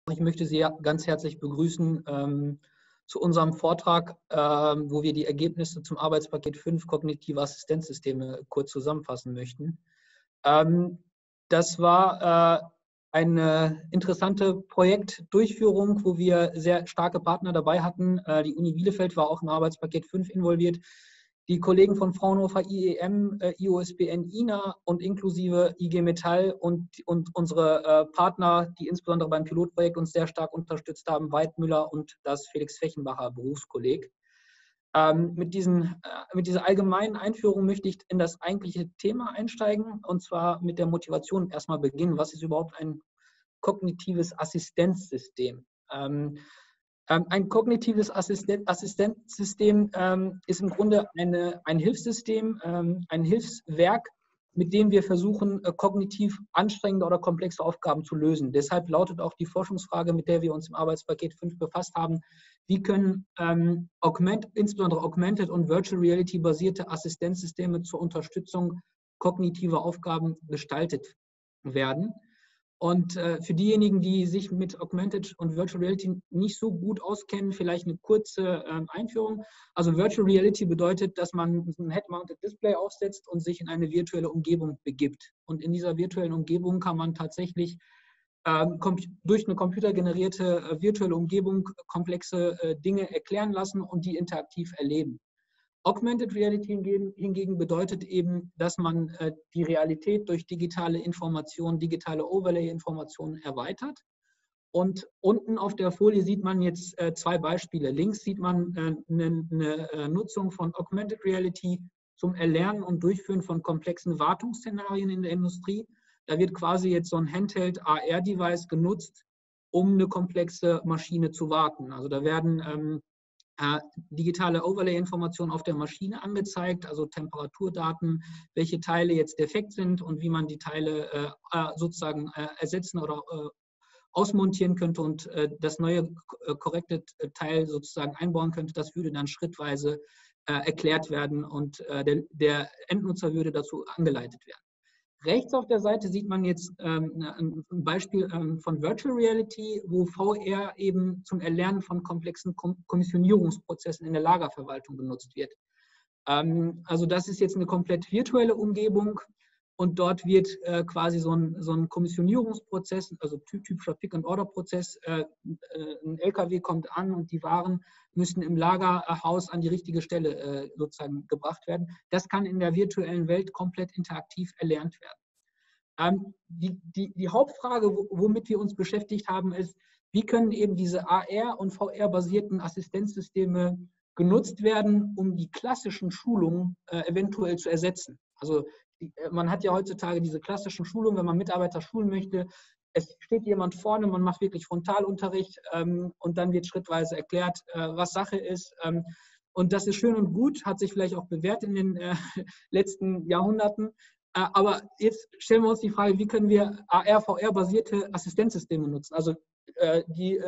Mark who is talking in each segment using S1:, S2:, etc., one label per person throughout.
S1: Ich möchte Sie ganz herzlich begrüßen zu unserem Vortrag, wo wir die Ergebnisse zum Arbeitspaket 5 kognitive Assistenzsysteme kurz zusammenfassen möchten. Das war eine interessante Projektdurchführung, wo wir sehr starke Partner dabei hatten. Die Uni Bielefeld war auch im Arbeitspaket 5 involviert. Die Kollegen von Fraunhofer IEM, IOSBN, INA und inklusive IG Metall und unsere Partner, die insbesondere beim Pilotprojekt uns sehr stark unterstützt haben, Weidmüller und das Felix-Fechenbacher Berufskolleg. Mit dieser allgemeinen Einführung möchte ich in das eigentliche Thema einsteigen, und zwar mit der Motivation erstmal beginnen. Was ist überhaupt ein kognitives Assistenzsystem? Ein kognitives Assistenzsystem ist im Grunde ein Hilfssystem, ein Hilfswerk, mit dem wir versuchen, kognitiv anstrengende oder komplexe Aufgaben zu lösen. Deshalb lautet auch die Forschungsfrage, mit der wir uns im Arbeitspaket 5 befasst haben: Wie können insbesondere Augmented und Virtual Reality basierte Assistenzsysteme zur Unterstützung kognitiver Aufgaben gestaltet werden? Und für diejenigen, die sich mit Augmented und Virtual Reality nicht so gut auskennen, vielleicht eine kurze Einführung. Also Virtual Reality bedeutet, dass man ein Head-Mounted Display aufsetzt und sich in eine virtuelle Umgebung begibt. Und in dieser virtuellen Umgebung kann man tatsächlich durch eine computergenerierte virtuelle Umgebung komplexe Dinge erklären lassen und die interaktiv erleben. Augmented Reality hingegen bedeutet eben, dass man die Realität durch digitale Informationen, digitale Overlay-Informationen erweitert. Und unten auf der Folie sieht man jetzt zwei Beispiele. Links sieht man eine Nutzung von Augmented Reality zum Erlernen und Durchführen von komplexen Wartungsszenarien in der Industrie. Da wird quasi jetzt so ein Handheld AR-Device genutzt, um eine komplexe Maschine zu warten. Also da werden digitale Overlay-Informationen auf der Maschine angezeigt, also Temperaturdaten, welche Teile jetzt defekt sind und wie man die Teile sozusagen ersetzen oder ausmontieren könnte und das neue korrekte Teil sozusagen einbauen könnte. Das würde dann schrittweise erklärt werden und der Endnutzer würde dazu angeleitet werden. Rechts auf der Seite sieht man jetzt ein Beispiel von Virtual Reality, wo VR eben zum Erlernen von komplexen Kommissionierungsprozessen in der Lagerverwaltung benutzt wird. Also das ist jetzt eine komplett virtuelle Umgebung und dort wird quasi so ein Kommissionierungsprozess, also typischer Pick-and-Order-Prozess, ein LKW kommt an und die Waren müssen im Lagerhaus an die richtige Stelle sozusagen gebracht werden. Das kann in der virtuellen Welt komplett interaktiv erlernt werden. Die Hauptfrage, womit wir uns beschäftigt haben, ist, wie können eben diese AR- und VR-basierten Assistenzsysteme genutzt werden, um die klassischen Schulungen eventuell zu ersetzen. Also man hat ja heutzutage diese klassischen Schulungen, wenn man Mitarbeiter schulen möchte. Es steht jemand vorne, man macht wirklich Frontalunterricht und dann wird schrittweise erklärt, was Sache ist. Und das ist schön und gut, hat sich vielleicht auch bewährt in den letzten Jahrhunderten. Aber jetzt stellen wir uns die Frage, wie können wir AR, VR-basierte Assistenzsysteme nutzen? Also die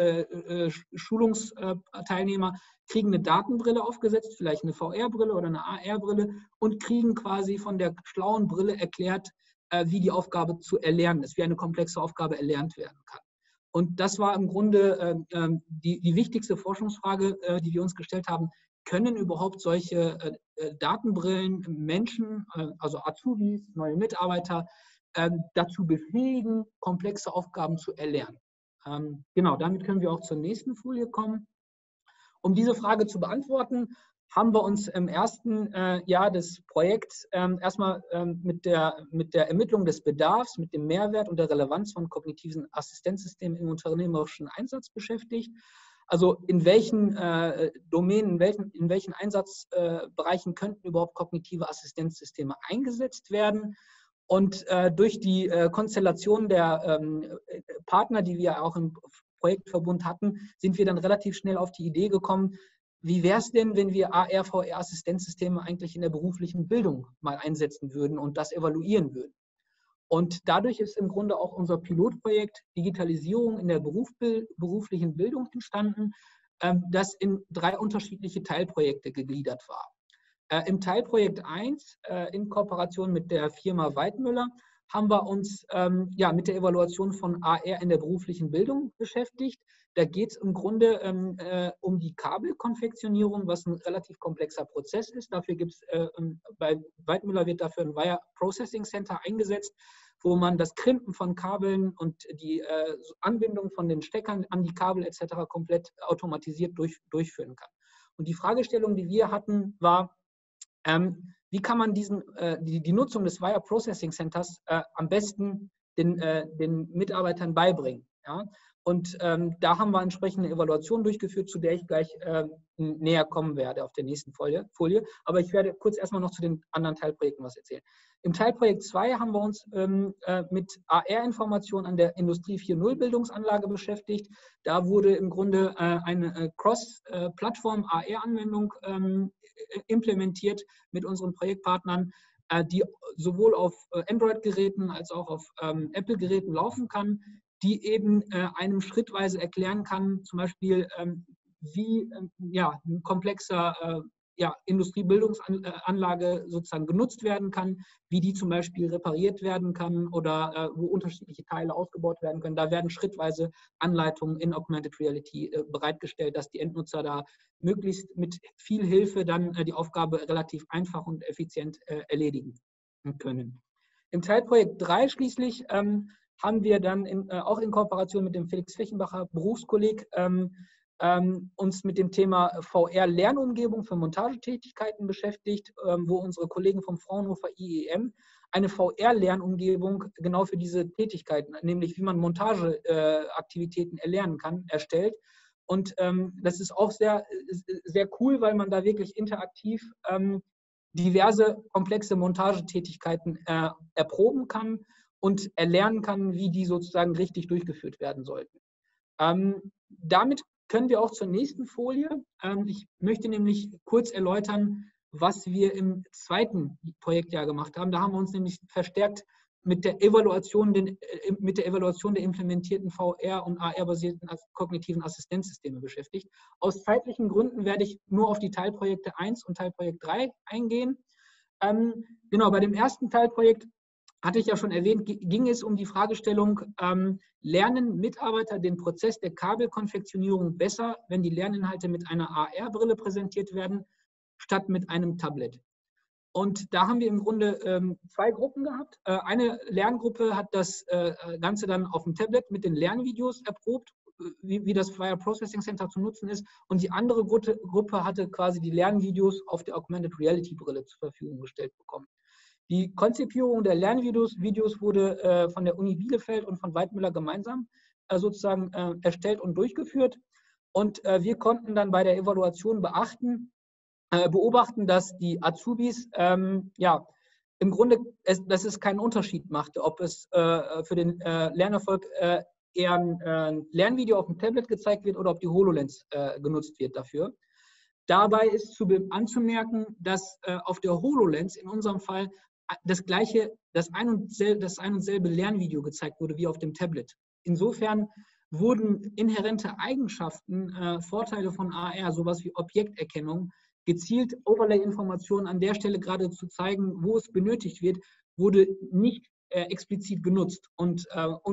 S1: Schulungsteilnehmer kriegen eine Datenbrille aufgesetzt, vielleicht eine VR-Brille oder eine AR-Brille und kriegen quasi von der schlauen Brille erklärt, wie die Aufgabe zu erlernen ist, wie eine komplexe Aufgabe erlernt werden kann. Und das war im Grunde die wichtigste Forschungsfrage, die wir uns gestellt haben. Können überhaupt solche Datenbrillen Menschen, also Azubis, neue Mitarbeiter, dazu befähigen, komplexe Aufgaben zu erlernen? Genau, damit können wir auch zur nächsten Folie kommen. Um diese Frage zu beantworten, haben wir uns im ersten Jahr des Projekts erstmal mit der Ermittlung des Bedarfs, mit dem Mehrwert und der Relevanz von kognitiven Assistenzsystemen im unternehmerischen Einsatz beschäftigt. Also in welchen Domänen, in welchen Einsatzbereichen könnten überhaupt kognitive Assistenzsysteme eingesetzt werden? Und durch die Konstellation der Partner, die wir auch im Projektverbund hatten, sind wir dann relativ schnell auf die Idee gekommen, wie wäre es denn, wenn wir AR, VR-Assistenzsysteme eigentlich in der beruflichen Bildung mal einsetzen würden und das evaluieren würden? Und dadurch ist im Grunde auch unser Pilotprojekt Digitalisierung in der beruflichen Bildung entstanden, das in 3 unterschiedliche Teilprojekte gegliedert war. Im Teilprojekt 1, in Kooperation mit der Firma Weidmüller, haben wir uns mit der Evaluation von AR in der beruflichen Bildung beschäftigt. Da geht es im Grunde um die Kabelkonfektionierung, was ein relativ komplexer Prozess ist. Dafür gibt es, bei Weidmüller wird dafür ein Wire Processing Center eingesetzt, wo man das Krimpen von Kabeln und die Anbindung von den Steckern an die Kabel etc. komplett automatisiert durchführen kann. Und die Fragestellung, die wir hatten, war, wie kann man die Nutzung des Wire Processing Centers am besten den Mitarbeitern beibringen? Ja? Und da haben wir entsprechende Evaluation durchgeführt, zu der ich gleich näher kommen werde auf der nächsten Folie. Aber ich werde kurz erstmal noch zu den anderen Teilprojekten was erzählen. Im Teilprojekt 2 haben wir uns mit AR-Informationen an der Industrie 4.0 Bildungsanlage beschäftigt. Da wurde im Grunde eine Cross-Plattform AR-Anwendung implementiert mit unseren Projektpartnern, die sowohl auf Android-Geräten als auch auf Apple-Geräten laufen kann, die eben einem schrittweise erklären kann, zum Beispiel, wie ein komplexer Industriebildungsanlage sozusagen genutzt werden kann, wie die zum Beispiel repariert werden kann oder wo unterschiedliche Teile ausgebaut werden können. Da werden schrittweise Anleitungen in Augmented Reality bereitgestellt, dass die Endnutzer da möglichst mit viel Hilfe dann die Aufgabe relativ einfach und effizient erledigen können. Im Teilprojekt 3 schließlich haben wir dann auch in Kooperation mit dem Felix Fechenbacher Berufskolleg uns mit dem Thema VR-Lernumgebung für Montagetätigkeiten beschäftigt, wo unsere Kollegen vom Fraunhofer IEM eine VR-Lernumgebung genau für diese Tätigkeiten, nämlich wie man Montageaktivitäten erlernen kann, erstellt. Und das ist auch sehr, sehr cool, weil man da wirklich interaktiv diverse komplexe Montagetätigkeiten erproben kann und erlernen kann, wie die sozusagen richtig durchgeführt werden sollten. Damit können wir auch zur nächsten Folie. Ich möchte nämlich kurz erläutern, was wir im zweiten Projektjahr gemacht haben. Da haben wir uns nämlich verstärkt mit der Evaluation der implementierten VR- und AR-basierten kognitiven Assistenzsysteme beschäftigt. Aus zeitlichen Gründen werde ich nur auf die Teilprojekte 1 und Teilprojekt 3 eingehen. Genau, bei dem ersten Teilprojekt hatte ich ja schon erwähnt, ging es um die Fragestellung, lernen Mitarbeiter den Prozess der Kabelkonfektionierung besser, wenn die Lerninhalte mit einer AR-Brille präsentiert werden, statt mit einem Tablet. Und da haben wir im Grunde zwei Gruppen gehabt. Eine Lerngruppe hat das Ganze dann auf dem Tablet mit den Lernvideos erprobt, wie das Wire Processing Center zu nutzen ist. Und die andere Gruppe hatte quasi die Lernvideos auf der Augmented Reality Brille zur Verfügung gestellt bekommen. Die Konzipierung der Lernvideos wurde von der Uni Bielefeld und von Weidmüller gemeinsam sozusagen erstellt und durchgeführt. Und wir konnten dann bei der Evaluation beobachten, dass die Azubis im Grunde, dass es keinen Unterschied machte, ob es für den Lernerfolg eher ein Lernvideo auf dem Tablet gezeigt wird oder ob die HoloLens genutzt wird dafür. Dabei ist anzumerken, dass auf der HoloLens in unserem Fall das ein und selbe Lernvideo gezeigt wurde wie auf dem Tablet. Insofern wurden inhärente Eigenschaften, Vorteile von AR, sowas wie Objekterkennung, gezielt Overlay-Informationen an der Stelle gerade zu zeigen, wo es benötigt wird, wurde nicht explizit genutzt. Und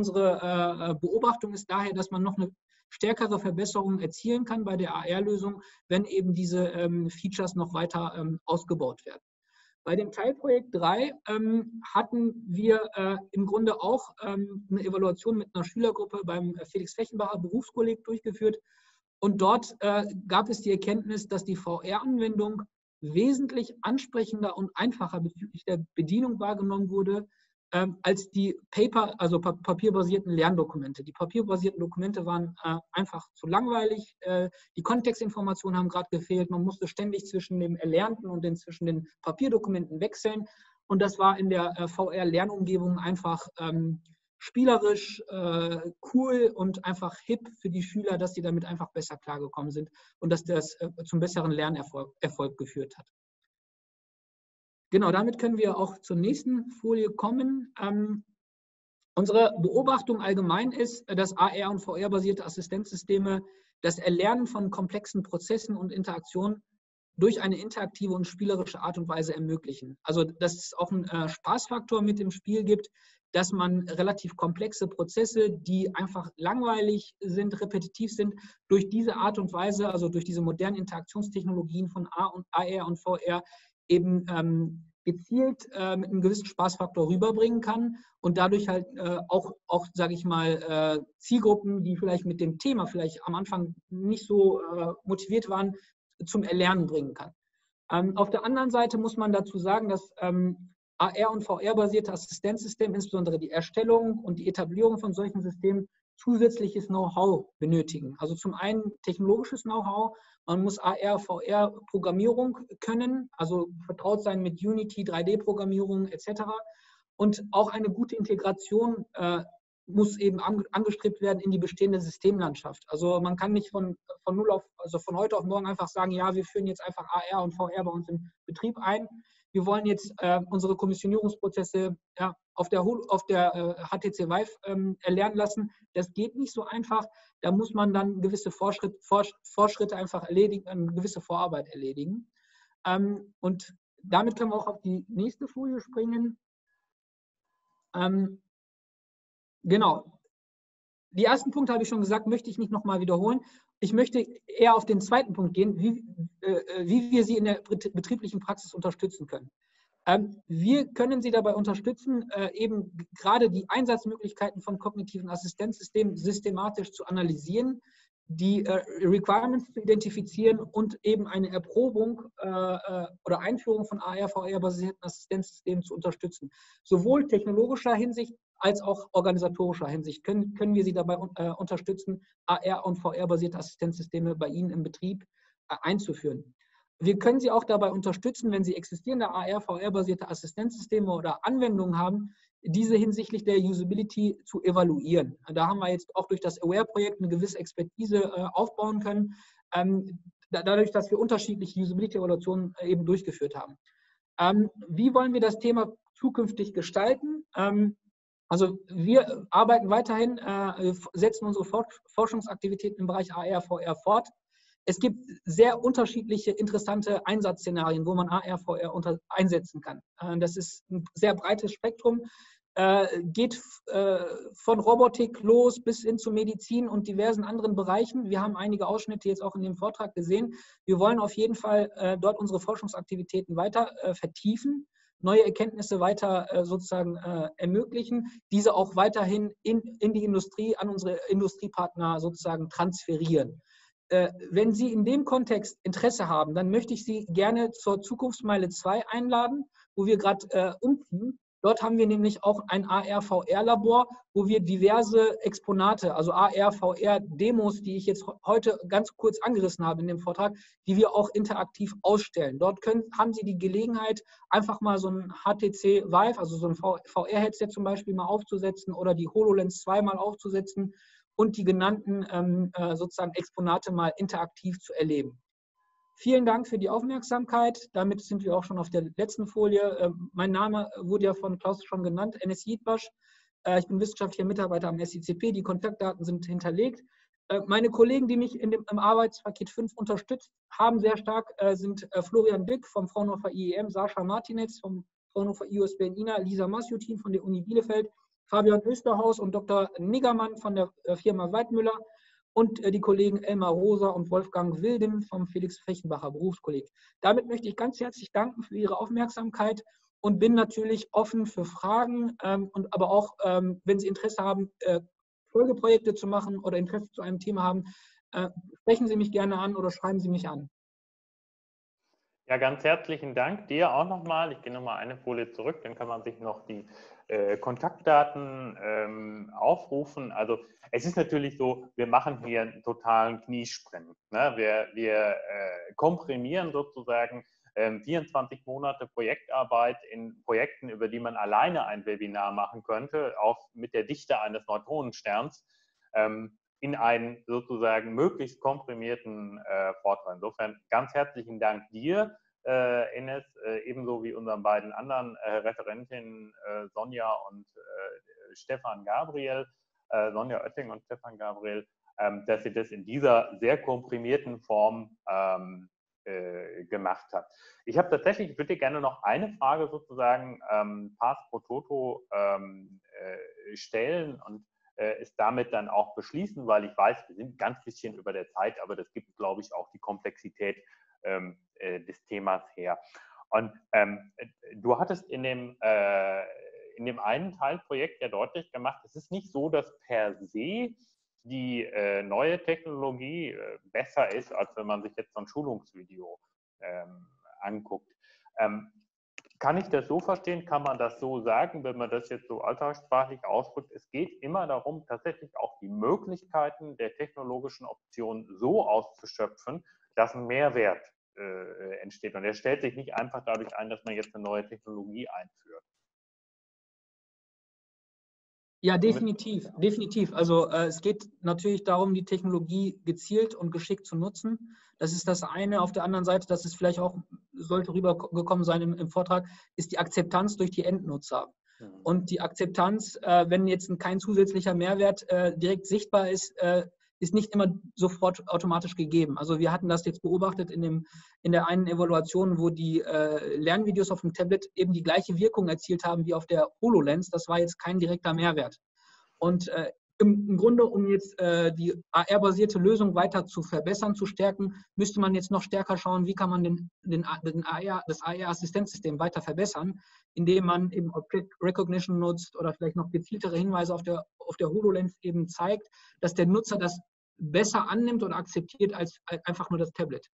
S1: unsere Beobachtung ist daher, dass man noch eine stärkere Verbesserung erzielen kann bei der AR-Lösung, wenn eben diese Features noch weiter ausgebaut werden. Bei dem Teilprojekt 3 hatten wir im Grunde auch eine Evaluation mit einer Schülergruppe beim Felix Fechenbacher Berufskolleg durchgeführt. Und dort gab es die Erkenntnis, dass die VR-Anwendung wesentlich ansprechender und einfacher bezüglich der Bedienung wahrgenommen wurde, als die papierbasierten Lerndokumente. Die papierbasierten Dokumente waren einfach zu langweilig. Die Kontextinformationen haben gerade gefehlt. Man musste ständig zwischen dem Erlernten und zwischen den Papierdokumenten wechseln. Und das war in der VR-Lernumgebung einfach spielerisch, cool und einfach hip für die Schüler, dass sie damit einfach besser klargekommen sind und dass das zum besseren Lernerfolg geführt hat. Genau, damit können wir auch zur nächsten Folie kommen. Unsere Beobachtung allgemein ist, dass AR- und VR-basierte Assistenzsysteme das Erlernen von komplexen Prozessen und Interaktionen durch eine interaktive und spielerische Art und Weise ermöglichen. Also, dass es auch einen Spaßfaktor mit im Spiel gibt, dass man relativ komplexe Prozesse, die einfach langweilig sind, repetitiv sind, durch diese Art und Weise, also durch diese modernen Interaktionstechnologien von AR und VR eben gezielt mit einem gewissen Spaßfaktor rüberbringen kann und dadurch halt auch sage ich mal, Zielgruppen, die vielleicht mit dem Thema vielleicht am Anfang nicht so motiviert waren, zum Erlernen bringen kann. Auf der anderen Seite muss man dazu sagen, dass AR- und VR-basierte Assistenzsysteme, insbesondere die Erstellung und die Etablierung von solchen Systemen, zusätzliches Know-how benötigen. Also zum einen technologisches Know-how, man muss AR, VR-Programmierung können, also vertraut sein mit Unity, 3D-Programmierung etc. Und auch eine gute Integration muss eben angestrebt werden in die bestehende Systemlandschaft. Also man kann nicht von heute auf morgen einfach sagen, ja, wir führen jetzt einfach AR und VR bei uns im Betrieb ein. Wir wollen jetzt unsere Kommissionierungsprozesse auf der HTC Vive erlernen lassen. Das geht nicht so einfach. Da muss man dann gewisse Fortschritte einfach erledigen, eine gewisse Vorarbeit erledigen. Und damit können wir auch auf die nächste Folie springen. Genau. Die ersten Punkte habe ich schon gesagt, möchte ich nicht nochmal wiederholen. Ich möchte eher auf den zweiten Punkt gehen, wie wir Sie in der betrieblichen Praxis unterstützen können. Wir können Sie dabei unterstützen, eben gerade die Einsatzmöglichkeiten von kognitiven Assistenzsystemen systematisch zu analysieren, die Requirements zu identifizieren und eben eine Erprobung oder Einführung von AR, VR-basierten Assistenzsystemen zu unterstützen. Sowohl technologischer Hinsicht als auch organisatorischer Hinsicht können wir Sie dabei unterstützen, AR- und VR-basierte Assistenzsysteme bei Ihnen im Betrieb einzuführen. Wir können Sie auch dabei unterstützen, wenn Sie existierende AR, VR-basierte Assistenzsysteme oder Anwendungen haben, diese hinsichtlich der Usability zu evaluieren. Da haben wir jetzt auch durch das Aware-Projekt eine gewisse Expertise aufbauen können, dadurch, dass wir unterschiedliche Usability-Evaluationen eben durchgeführt haben. Wie wollen wir das Thema zukünftig gestalten? Also wir arbeiten weiterhin, setzen unsere Forschungsaktivitäten im Bereich AR, VR fort. Es gibt sehr unterschiedliche, interessante Einsatzszenarien, wo man AR, VR einsetzen kann. Das ist ein sehr breites Spektrum, geht von Robotik los bis hin zu Medizin und diversen anderen Bereichen. Wir haben einige Ausschnitte jetzt auch in dem Vortrag gesehen. Wir wollen auf jeden Fall dort unsere Forschungsaktivitäten weiter vertiefen, neue Erkenntnisse weiter sozusagen ermöglichen, diese auch weiterhin in die Industrie, an unsere Industriepartner sozusagen transferieren. Wenn Sie in dem Kontext Interesse haben, dann möchte ich Sie gerne zur Zukunftsmeile 2 einladen, wo wir gerade umziehen. Dort haben wir nämlich auch ein AR-VR-Labor, wo wir diverse Exponate, also AR-VR-Demos, die ich jetzt heute ganz kurz angerissen habe in dem Vortrag, die wir auch interaktiv ausstellen. Dort haben Sie die Gelegenheit, einfach mal so ein HTC Vive, also so ein VR-Headset zum Beispiel mal aufzusetzen oder die HoloLens 2 mal aufzusetzen und die genannten sozusagen Exponate mal interaktiv zu erleben. Vielen Dank für die Aufmerksamkeit. Damit sind wir auch schon auf der letzten Folie. Mein Name wurde ja von Klaus schon genannt, Enes Yiğitbaş. Ich bin wissenschaftlicher Mitarbeiter am SICP. Die Kontaktdaten sind hinterlegt. Meine Kollegen, die mich im Arbeitspaket 5 unterstützt haben, sehr stark, sind Florian Dick vom Fraunhofer IEM, Sascha Martinez vom Fraunhofer IUSB in Ina, Lisa Masjutin von der Uni Bielefeld, Fabian Österhaus und Dr. Niggermann von der Firma Weidmüller und die Kollegen Elmar Rosa und Wolfgang Wildim vom Felix Fechenbacher Berufskolleg. Damit möchte ich ganz herzlich danken für Ihre Aufmerksamkeit und bin natürlich offen für Fragen und aber auch, wenn Sie Interesse haben, Folgeprojekte zu machen oder Interesse zu einem Thema haben, sprechen Sie mich gerne an oder schreiben Sie mich an.
S2: Ja, ganz herzlichen Dank dir auch nochmal. Ich gehe nochmal eine Folie zurück, dann kann man sich noch die Kontaktdaten aufrufen. Also es ist natürlich so, wir machen hier einen totalen Kniesprint. Ne? Wir komprimieren sozusagen 24 Monate Projektarbeit in Projekten, über die man alleine ein Webinar machen könnte, auch mit der Dichte eines Neutronensterns, in einen sozusagen möglichst komprimierten Vortrag. Insofern ganz herzlichen Dank dir, Enes, ebenso wie unseren beiden anderen Referentinnen Sonja und Stefan Gabriel, Sonja Oetting und Stefan Gabriel, dass sie das in dieser sehr komprimierten Form gemacht hat. Ich habe tatsächlich, ich würde dir gerne noch eine Frage sozusagen Pass pro Toto stellen und es damit dann auch beschließen, weil ich weiß, wir sind ganz bisschen über der Zeit, aber das gibt, glaube ich, auch die Komplexität des Themas her. Und du hattest in dem einen Teilprojekt ja deutlich gemacht, es ist nicht so, dass per se die neue Technologie besser ist, als wenn man sich jetzt so ein Schulungsvideo anguckt. Kann ich das so verstehen? Kann man das so sagen, wenn man das jetzt so alltagssprachlich ausdrückt? Es geht immer darum, tatsächlich auch die Möglichkeiten der technologischen Optionen so auszuschöpfen, dass ein Mehrwert entsteht. Und der stellt sich nicht einfach dadurch ein, dass man jetzt eine neue Technologie einführt.
S1: Ja, definitiv, definitiv. Also es geht natürlich darum, die Technologie gezielt und geschickt zu nutzen. Das ist das eine. Auf der anderen Seite, das ist vielleicht auch, sollte rübergekommen sein im Vortrag, ist die Akzeptanz durch die Endnutzer. Und die Akzeptanz, wenn jetzt kein zusätzlicher Mehrwert direkt sichtbar ist, ist nicht immer sofort automatisch gegeben. Also wir hatten das jetzt beobachtet in der einen Evaluation, wo die Lernvideos auf dem Tablet eben die gleiche Wirkung erzielt haben wie auf der HoloLens. Das war jetzt kein direkter Mehrwert. Und im Grunde, um jetzt die AR-basierte Lösung weiter zu verbessern, zu stärken, müsste man jetzt noch stärker schauen, wie kann man das AR-Assistenzsystem weiter verbessern, indem man eben Object Recognition nutzt oder vielleicht noch gezieltere Hinweise auf der HoloLens eben zeigt, dass der Nutzer das besser annimmt und akzeptiert als einfach nur das Tablet.